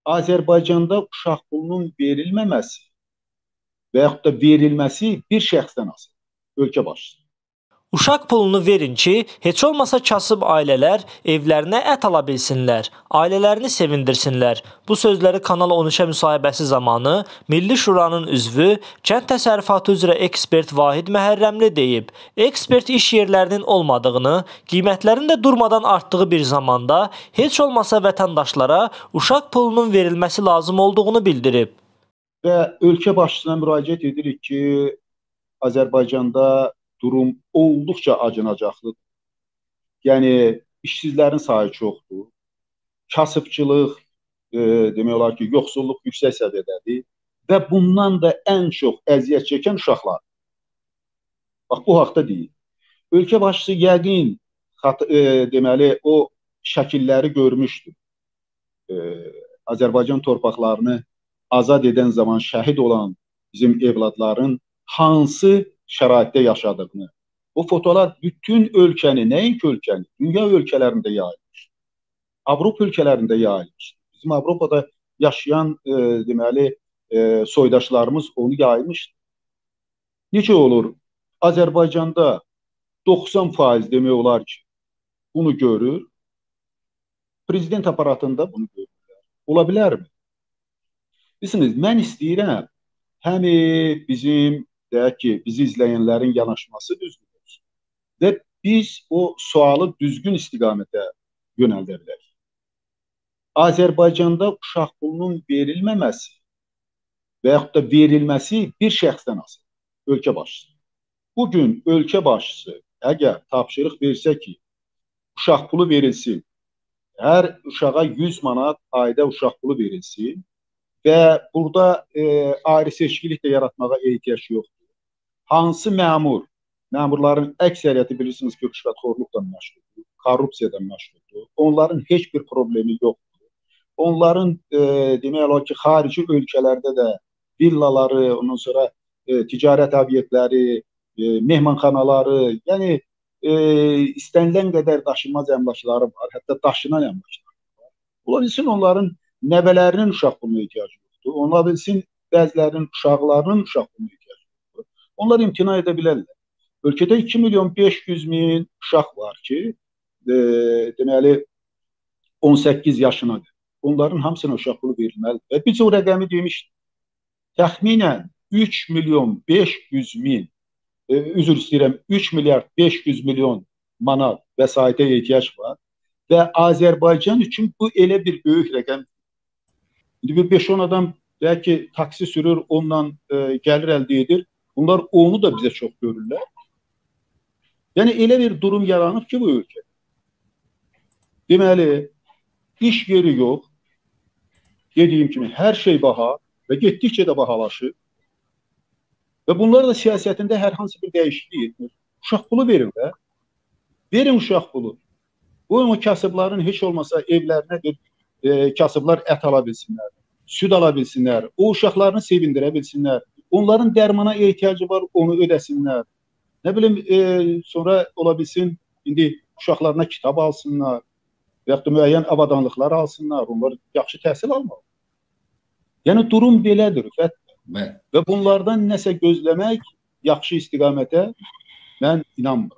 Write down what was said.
Azərbaycanda uşaq pulunun verilməməsi və yaxud da verilməsi bir şəxsdən asılıdır, ölkə başçısı. Uşaq pulunu verin ki, heç olmasa kasıb ailələr evlərinə ət ala bilsinlər, ailələrini sevindirsinlər. Bu sözləri Kanal 13-ə müsahibəsi zamanı Milli Şuranın üzvü, kənd təsərrüfatı üzrə ekspert Vahid Məhərrəmli deyib. Ekspert iş yerlərinin olmadığını, qiymətlərin də durmadan artdığı bir zamanda heç olmasa vətəndaşlara uşaq pulunun verilməsi lazım olduğunu bildirib. Və ölkə başçısına müraciət edirik ki, Azərbaycanda durum olduqca acınacaqlıdır. Yəni, işsizlərin sayı çoxdur. Kasıbçılıq, demək olar ki, yoxsulluq yüksək səviyyədədir və bundan da ən çox əziyyət çəkən uşaqlar. Bax, bu haqda deyil. Ölkə başçısı yəqin, deməli, o şəkilləri görmüşdür. Azərbaycan torpaqlarını azad edən zaman şəhid olan bizim evladların hansı şəraitdə yaşadığını, o fotolar bütün ölkəni, nəinki ölkəni, dünya ölkələrində yayılmışdır. Avropa ölkələrində yayılmışdır. Bizim Avropada yaşayan, deməli, soydaşlarımız onu yayılmışdır. Necə olur? Azərbaycanda 90% demək olar ki, bunu görür. Prezident aparatında bunu görürlər. Ola bilərmi? Bilirsiniz, mən istəyirəm, həm bizim deyək ki, bizi izləyənlərin yanaşması düzgün olsun və biz o sualı düzgün istiqamətə yönəldə bilərik. Azərbaycanda uşaq pulunun verilməməsi və yaxud da verilməsi bir şəxsdən asılıdır, ölkə başçısı. Bugün ölkə başçısı əgər tapşırıq versə ki, uşaq pulu verilsin, hər uşağa 100 manat ayda uşaq pulu verilsin və burada ayrı seçkilik də yaratmağa ehtiyac yoxdur. Hansı məmur, məmurların əksəriyyəti bilirsiniz ki, rüşvətxorluqla məşğuldur, korrupsiyadan məşğuldur. Onların heç bir problemi yoxdur. Onların demək olar ki, xarici ölkələrdə də villaları, ondan sonra ticarət obyektləri, mehmanxanaları, yəni istənilən qədər daşınmaz əmlakları var, hətta daşınan əmlakları var. Ola bilsin onların nəvələrinin uşaq puluna ehtiyacı yoxdur. Ola bilsin bəzilərinin uşaqlarının uşaq puluna ehtiyacı yoxdur. Onlar imtina edə bilərlər. Ölkədə 2.500.000 uşaq var ki, deməli 18 yaşınadır. Onların hamısına uşaq pulu verilməlidir. Və biz o rəqəmi demişdik. Təxminən 3.500.000, üzr istəyirəm, 3.500.000.000 manat vəsaitə ehtiyac var və Azərbaycan üçün bu elə bir böyük rəqəm. İndi bir 5-10 adam belki taksi sürür, ondan gəlir əldə edir. Bunlar onu da bizə çox görürlər. Yəni elə bir durum yaranıb ki bu ölkədə. Deməli, iş yeri yox. Dediyim kimi hər şey baha və getdikcə də bahalaşır. Və bunlar da siyasətində hər hansı bir dəyişiklik etmir. Uşaq pulu verin də. Verin uşaq pulu. Bu o kasıbların heç olmasa evlərinə bir kasıblar ət ala bilsinlər, süd ala bilsinlər, o uşaqlarını sevindirə bilsinlər. Onların dərmana ehtiyacı var, onu ödəsinlər. Nə bilim, sonra ola bilsin, indi uşaqlarına kitab alsınlar, və yaxud da müəyyən avadanlıqlar alsınlar, onlar yaxşı təhsil almalı. Yəni, durum belədir, Rüfət. Və bunlardan nəsə gözləmək yaxşı istiqamətə mən inanmıram.